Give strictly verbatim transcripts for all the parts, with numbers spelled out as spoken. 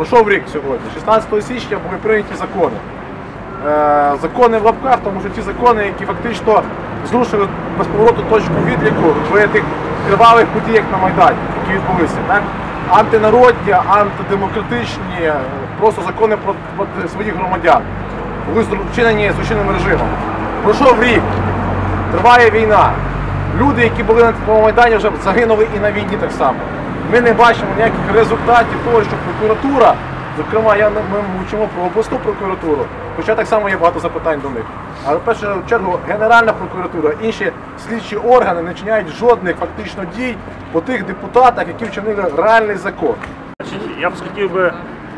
Пройшов рік сьогодні. шістнадцятого січня були прийняті закони. Е, закони в лапках, тому що ті закони, які фактично зрушили без повороту точку відліку в тих кривавих подіях на Майдані, які відбулися. Так? Антинародні, антидемократичні, просто закони проти своїх громадян. Були вчинені злочинним режимом. Пройшов рік, триває війна. Люди, які були на цьому Майдані, вже загинули і на війні так само. Ми не бачимо ніяких результатів того, що прокуратура, зокрема, я, ми мовчимо про обласну прокуратуру, хоча так само є багато запитань до них. Але в першу чергу Генеральна прокуратура, інші слідчі органи не вчиняють жодних фактично дій по тих депутатах, які вчинили реальний закон. Я б хотів би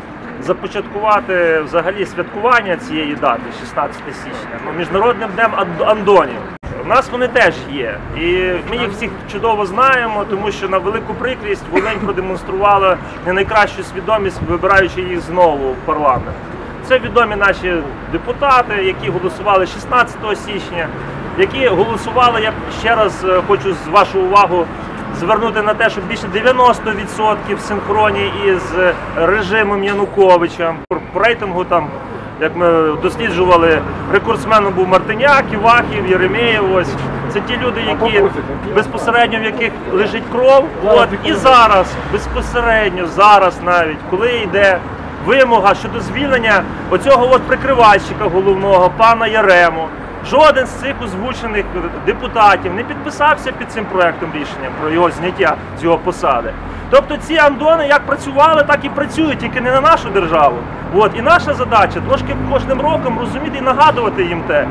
започаткувати взагалі святкування цієї дати, шістнадцяте січня, ну, Міжнародним днем Андонів. У нас вони теж є, і ми їх всіх чудово знаємо, тому що на велику прикрість Волинь продемонструвала не найкращу свідомість, вибираючи їх знову в парламент. Це відомі наші депутати, які голосували шістнадцятого січня, які голосували, я ще раз хочу з вашу увагу звернути на те, що більше дев'яноста відсотків в синхроні із режимом Януковича. По рейтингу там, як ми досліджували, рекордсменом був Мартиняк, Івахів, Єремєєв. Ось. Це ті люди, які безпосередньо в яких лежить кров. От. І зараз, безпосередньо зараз навіть, коли йде вимога щодо звільнення оцього от прикривальщика головного, пана Ярему, жоден з цих озвучених депутатів не підписався під цим проектом рішення про його зняття з його посади. Тобто ці андони як працювали, так і працюють, тільки не на нашу державу. От. І наша задача трошки кожним роком розуміти і нагадувати їм те.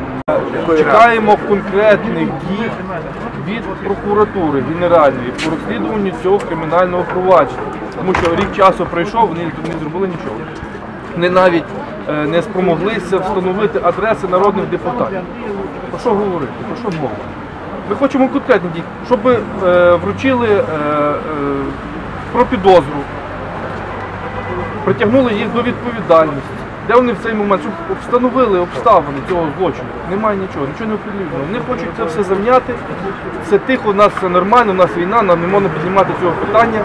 Чекаємо конкретних дій від прокуратури генеральної по розслідуванню цього кримінального провадження. Тому що рік часу пройшов, вони не зробили нічого. Вони навіть не спромоглися встановити адреси народних депутатів. Про що говорити? Про що мова? Ми хочемо конкретні дії, щоб е, вручили е, е, про підозру, притягнули їх до відповідальності. Де вони в цей момент, щоб встановили обставини цього злочину? Немає нічого, нічого не оприлюднено. Вони хочуть це все зам'яти, все тихо, у нас все нормально, у нас війна, нам не можна піднімати цього питання.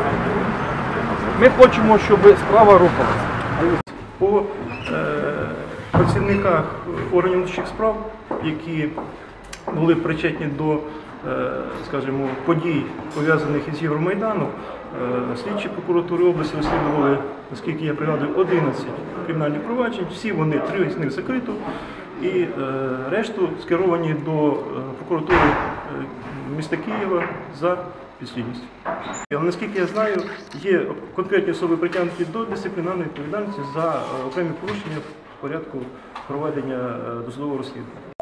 Ми хочемо, щоб справа рухалася. По е, працівниках органів внутрішніх справ, які були причетні до, е, скажімо, подій, пов'язаних із Євромайданом, е, слідчі прокуратури області розслідували, наскільки я пригадую, одинадцять кримінальних проваджень, всі вони, три з них закрито, і е, решту скеровані до е, прокуратури е, міста Києва за підслідністю. Але наскільки я знаю, є конкретні особи притягнуті до дисциплінарної відповідальності за окремі порушення в порядку проведення досудового розслідування.